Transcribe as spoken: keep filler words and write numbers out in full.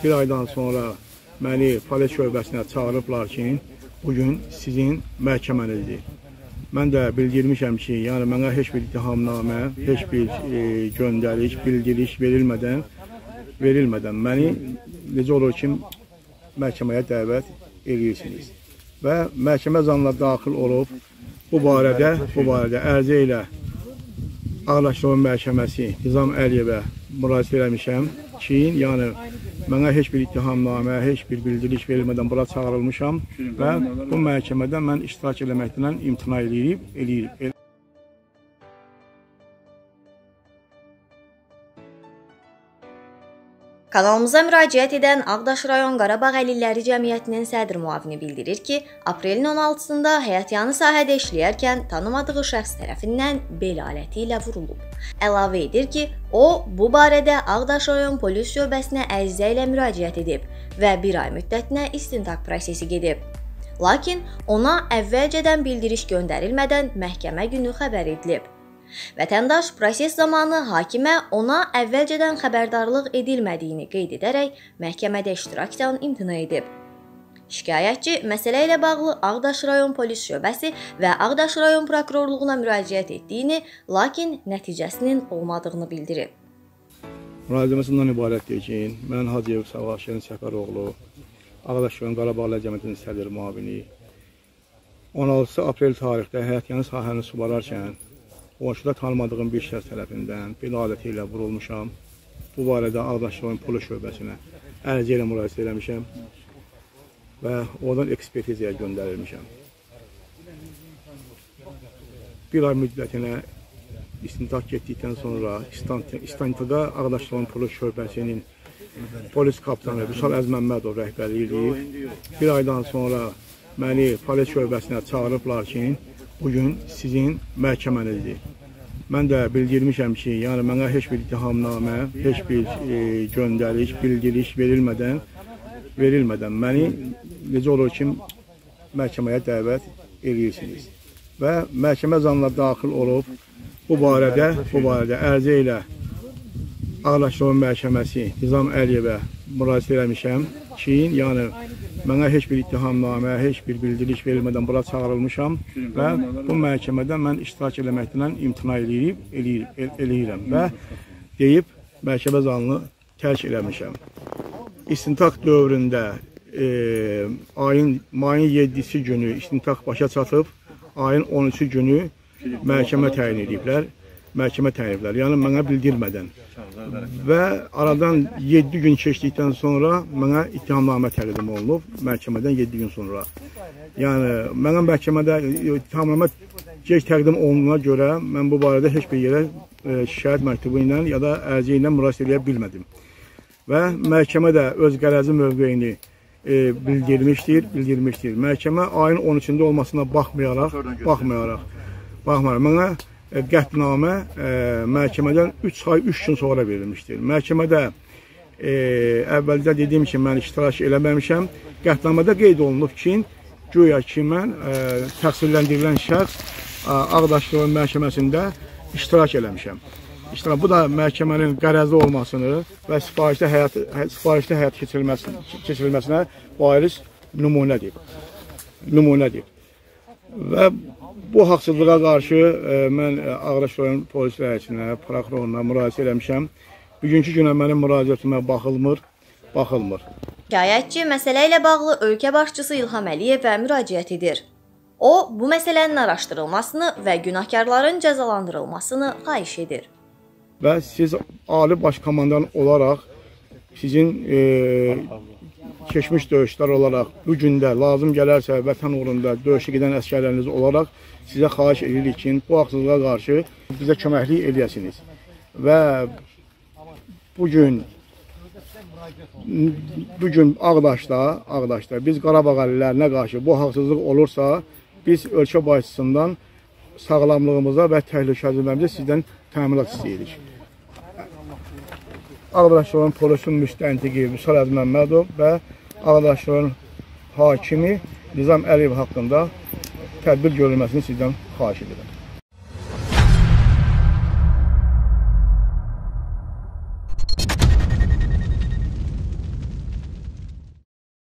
bir aydan sonra məni polis şöbəsinə çağırıblar ki, bugün sizin məhkəmənizdir. Mən də bildirmişəm ki, yəni mənə heç bir ittihamnamə, heç bir e, göndəriş, bildiriş verilmədən, verilmədən məni necə olur ki, məhkəməyə dəvət edirsiniz. Və məhkəmə zanına daxil olub, bu barədə, bu barədə ərizə ilə Ağdaşrayın Məhkəməsi Nizam Əliyevə müraciət eləmişəm ki, yəni mənə heç bir ittihamnamə, heç bir bildiriş verilmədən bura çağırılmışam və bu məhkəmədə mən iştirak eləməkdən imtina eləyib, eləyib. Kanalımıza müraciət edən Ağdaş rayon Qarabağ Əlilləri Cəmiyyətinin sədr müavini bildirir ki, aprelin on altısında həyatyanı sahədə işləyərkən tanımadığı şəxs tərəfindən bel aləti ilə vurulub. Əlavə edir ki, o, bu barədə Ağdaş rayon polis şöbəsinə ərizə ilə müraciət edib və bir ay müddətinə istintaq prosesi gedib. Lakin ona əvvəlcədən bildiriş göndərilmədən məhkəmə günü xəbər edilib. Vətəndaş proses zamanı hakimə ona əvvəlcədən xəbərdarlıq edilmədiyini qeyd edərək məhkəmədə iştirakdan imtina edib. Şikayətçi məsələ ilə bağlı Ağdaş rayon polis şöbəsi və Ağdaş rayon prokurorluğuna müraciət etdiyini, lakin nəticəsinin olmadığını bildirib. Müraciəməsindən ibarətdir ki, mən Hacıyev Savaşyan Səfəroğlu, Ağdaş rayon Qarabağ Əlilləri Cəmiyyətinin sədr müavini on altısı aprel tarixdə həyatyanı sahəni suvararkən qonşuda tanımadığım bir şəxs tərəfindən bel aləti ilə vurulmuşam. Bu barədə Ağdaş rayon polis şöbəsinə ərizə ilə müraciət eləmişəm və oradan ekspertizaya göndərilmişəm. Bir ay müddətinə istintaq getdikdən sonra istantiqa Ağdaş rayon polis şöbəsinin polis kapitanı Vüsal Əzməmmədov rəhbərliyi eləyib. Bir aydan sonra məni polis şöbəsinə çağırıblar ki, bugün sizin məhkəmənizdir. Mən də bildirmişəm ki, yəni mənə heç bir ittihamnamə, heç bir e, göndəriş, bildiriş verilmədən, verilmədən məni necə olur ki, məhkəməyə dəvət edirsiniz. Və məhkəmə zanına daxil olub, bu barədə, bu barədə ərizə ilə Ağdaşrayın Məhkəməsi Nizam Əliyevə müraciət eləmişəm ki, yəni mənə heç bir ittihamnamə, heç bir bildiriş verilmədən bura çağırılmışam və bu məhkəmədə mən iştirak eləməkdən imtina eləyib, eləyib, eləyirəm və deyib məhkəmə zalını tərk eləmişəm. İstintaq dövründə e, ayın, mayın yeddisi günü istintaq başa çatıb, ayın on üçü günü məhkəmə təyin ediblər. Məhkəmə təyiniblər, yəni mənə bildirmədən və aradan yeddi gün keçdikdən sonra mənə ittihamnamə təqdim olunub, məhkəmədən yeddi gün sonra. Yəni, mənə məhkəmədə ittihamnamə gec təqdim olunduğuna görə mən bu barədə heç bir yerə e, şikayət məktubu ilə ya da ərizə ilə müraciət edə bilmədim. Və məhkəmə də öz qərəzi mövqeyini e, bildirmişdir, bildirmişdir. Məhkəmə ayın on üçündə olmasına baxmayaraq, baxmayaraq, baxmayaraq mənə qətnamə e, məhkəmədən üç ay, üç gün sonra verilmişdir. Məhkəmədə e, əvvəldə dediyim ki, mən iştirak eləməmişəm. Qətnamədə qeyd olunub ki, güya ki, mən e, təqsirləndirilən şəxs Ağdaş rayon məhkəməsində iştirak eləmişəm. İştirak, bu da məhkəmənin qərəzli olmasını və sifarişdə həyat, sifarişdə həyat keçirilməsinə, keçirilməsinə bariz nümunədir. Nümunədir. Və bu haqsızlığa qarşı e, mən Ağdaş rayon polis rəisinə, prokuroruna müraciət eləmişəm. Bugünkü günə mənim müraciətimə baxılmır, baxılmır. Şikayətçi məsələ ilə bağlı ölkə başçısı İlham Əliyevə müraciət edir. O, bu məsələnin araşdırılmasını və günahkarların cəzalandırılmasını xahiş edir. Və siz ali baş komandan olaraq sizin e, keçmiş döyüşlər olaraq bu gündə lazım gələrsə vətən uğrunda döyüşə gedən əsgərləriniz olaraq sizə xahiş edirik ki, bu haqsızlığa qarşı bizə köməklik edəsiniz. Və bugün bugün Ağdaşda, Ağdaşda biz Qarabağ əlillərinə qarşı bu haqsızlıq olursa, biz ölkə başçısından sağlamlığımıza və təhlükəsizliyimizə sizdən təminat istəyirik. Ağdaş rayon polisin müstəntiqi Vüsal Əzməmmədov və Ağdaş rayon hakimi Nizam Əliyev haqqında tədbir görülməsini sizdən xahiş edirəm.